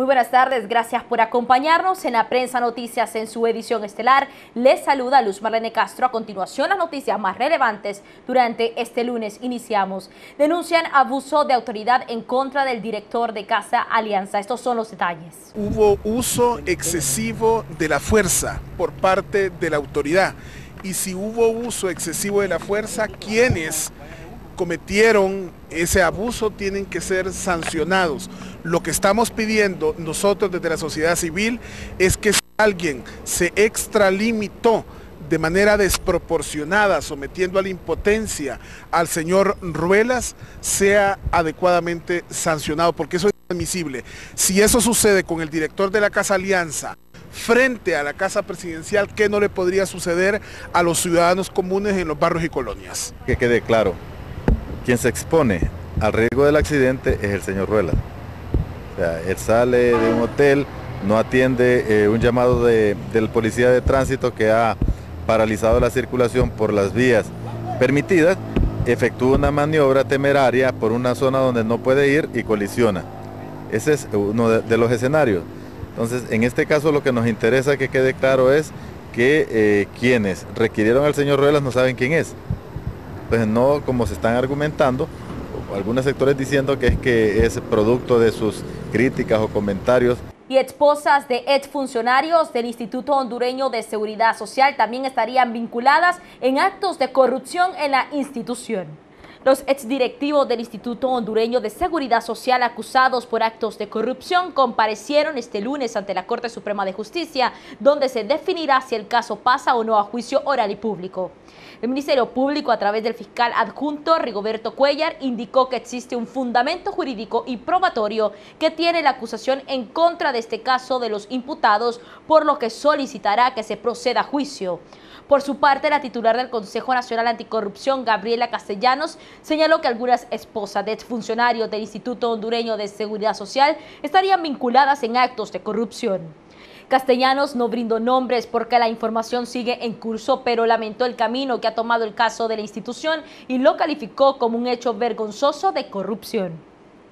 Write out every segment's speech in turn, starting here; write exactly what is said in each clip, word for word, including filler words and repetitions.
buenas tardes, gracias por acompañarnos en la Prensa Noticias en su edición estelar. Les saluda Luz Marlene Castro. A continuación, las noticias más relevantes durante este lunes. Iniciamos. Denuncian abuso de autoridad en contra del director de Casa Alianza. Estos son los detalles. Hubo uso excesivo de la fuerza por parte de la autoridad. Y si hubo uso excesivo de la fuerza, quienes cometieron ese abuso tienen que ser sancionados. Lo que estamos pidiendo nosotros desde la sociedad civil es que si alguien se extralimitó de manera desproporcionada, sometiendo a la impotencia al señor Ruelas, sea adecuadamente sancionado, porque eso es inadmisible. Si eso sucede con el director de la Casa Alianza, frente a la Casa Presidencial, ¿qué no le podría suceder a los ciudadanos comunes en los barrios y colonias? Que quede claro, quien se expone al riesgo del accidente es el señor Ruelas. O sea, él sale de un hotel, no atiende eh, un llamado de, del policía de tránsito que ha paralizado la circulación por las vías permitidas, efectúa una maniobra temeraria por una zona donde no puede ir y colisiona. Ese es uno de, de los escenarios. Entonces, en este caso lo que nos interesa que quede claro es que eh, quienes requirieron al señor Ruelas no saben quién es. Pues no como se están argumentando, algunos sectores diciendo que es que es producto de sus críticas o comentarios. Y esposas de exfuncionarios del Instituto Hondureño de Seguridad Social también estarían vinculadas en actos de corrupción en la institución. Los exdirectivos del Instituto Hondureño de Seguridad Social acusados por actos de corrupción comparecieron este lunes ante la Corte Suprema de Justicia, donde se definirá si el caso pasa o no a juicio oral y público. El Ministerio Público, a través del fiscal adjunto Rigoberto Cuellar, indicó que existe un fundamento jurídico y probatorio que tiene la acusación en contra de este caso de los imputados, por lo que solicitará que se proceda a juicio. Por su parte, la titular del Consejo Nacional Anticorrupción, Gabriela Castellanos, señaló que algunas esposas de exfuncionarios del Instituto Hondureño de Seguridad Social estarían vinculadas en actos de corrupción. Castellanos no brindó nombres porque la información sigue en curso, pero lamentó el camino que ha tomado el caso de la institución y lo calificó como un hecho vergonzoso de corrupción.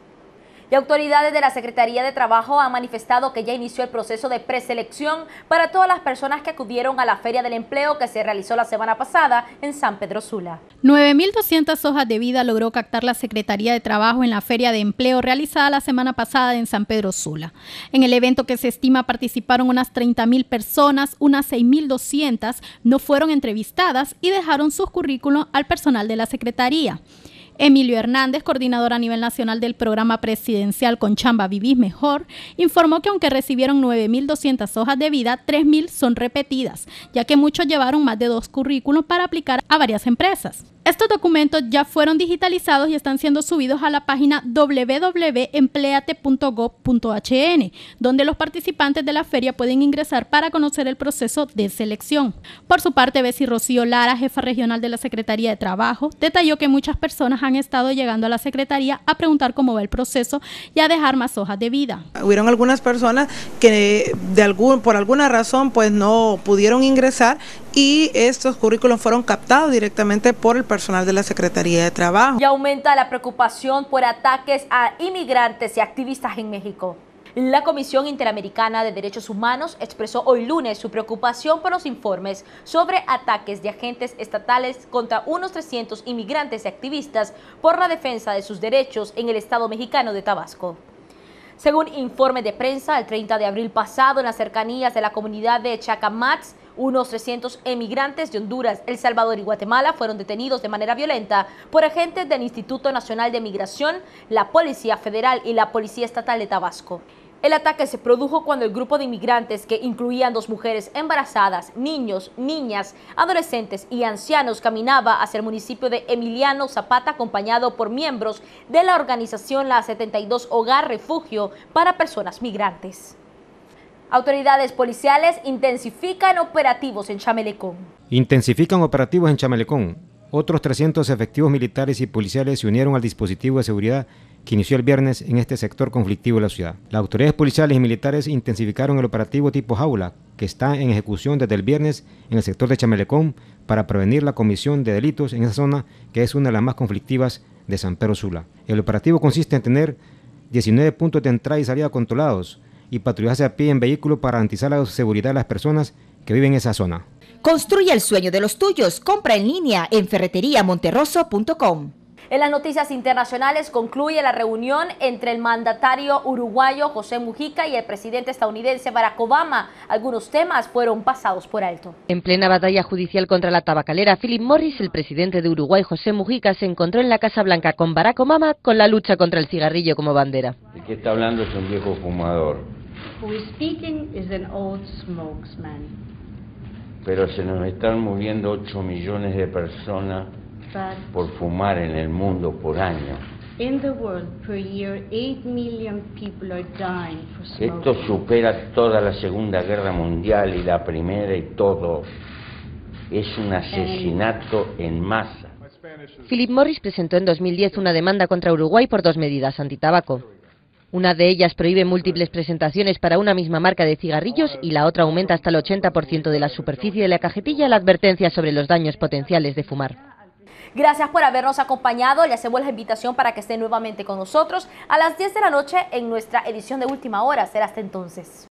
Y autoridades de la Secretaría de Trabajo han manifestado que ya inició el proceso de preselección para todas las personas que acudieron a la Feria del Empleo que se realizó la semana pasada en San Pedro Sula. nueve mil doscientas hojas de vida logró captar la Secretaría de Trabajo en la Feria de Empleo realizada la semana pasada en San Pedro Sula. En el evento, que se estima participaron unas treinta mil personas, unas seis mil doscientas no fueron entrevistadas y dejaron sus currículos al personal de la Secretaría. Emilio Hernández, coordinador a nivel nacional del programa presidencial Con Chamba Vivís Mejor, informó que aunque recibieron nueve mil doscientas hojas de vida, tres mil son repetidas, ya que muchos llevaron más de dos currículos para aplicar a varias empresas. Estos documentos ya fueron digitalizados y están siendo subidos a la página doble u doble u doble u punto empleate punto gob punto h n, donde los participantes de la feria pueden ingresar para conocer el proceso de selección. Por su parte, Bessie Rocío Lara, jefa regional de la Secretaría de Trabajo, detalló que muchas personas han estado llegando a la Secretaría a preguntar cómo va el proceso y a dejar más hojas de vida. Hubieron algunas personas que de algún, por alguna razón pues no pudieron ingresar y estos currículos fueron captados directamente por el personal de la Secretaría de Trabajo. Y aumenta la preocupación por ataques a inmigrantes y activistas en México. La Comisión Interamericana de Derechos Humanos expresó hoy lunes su preocupación por los informes sobre ataques de agentes estatales contra unos trescientos inmigrantes y activistas por la defensa de sus derechos en el estado mexicano de Tabasco. Según informe de prensa, el treinta de abril pasado, en las cercanías de la comunidad de Chacamatz, unos trescientos emigrantes de Honduras, El Salvador y Guatemala fueron detenidos de manera violenta por agentes del Instituto Nacional de Migración, la Policía Federal y la Policía Estatal de Tabasco. El ataque se produjo cuando el grupo de inmigrantes, que incluían dos mujeres embarazadas, niños, niñas, adolescentes y ancianos, caminaba hacia el municipio de Emiliano Zapata acompañado por miembros de la organización La setenta y dos Hogar Refugio para Personas Migrantes. Autoridades policiales intensifican operativos en Chamelecón. Intensifican operativos en Chamelecón. Otros trescientos efectivos militares y policiales se unieron al dispositivo de seguridad que inició el viernes en este sector conflictivo de la ciudad. Las autoridades policiales y militares intensificaron el operativo tipo Jaula, que está en ejecución desde el viernes en el sector de Chamelecón para prevenir la comisión de delitos en esa zona, que es una de las más conflictivas de San Pedro Sula. El operativo consiste en tener diecinueve puntos de entrada y salida controlados y patrullaje a pie en vehículo para garantizar la seguridad de las personas que viven en esa zona. Construye el sueño de los tuyos. Compra en línea en ferretería monterroso punto com. En las noticias internacionales concluye la reunión entre el mandatario uruguayo José Mujica y el presidente estadounidense Barack Obama. Algunos temas fueron pasados por alto. En plena batalla judicial contra la tabacalera, Philip Morris, el presidente de Uruguay José Mujica, se encontró en la Casa Blanca con Barack Obama con la lucha contra el cigarrillo como bandera. El que está hablando es un viejo fumador. Who is speaking is an old spokesman. Pero se nos están muriendo ocho millones de personas por fumar en el mundo por año. In the world per year, eight million people are dying for smoking. Esto supera toda la Segunda Guerra Mundial y la Primera y todo. Es un asesinato en masa. Philip Morris presentó en dos mil diez una demanda contra Uruguay por dos medidas antitabaco. Una de ellas prohíbe múltiples presentaciones para una misma marca de cigarrillos y la otra aumenta hasta el ochenta por ciento de la superficie de la cajetilla la advertencia sobre los daños potenciales de fumar. Gracias por habernos acompañado. Le hacemos la invitación para que esté nuevamente con nosotros a las diez de la noche en nuestra edición de Última Hora. Será hasta entonces.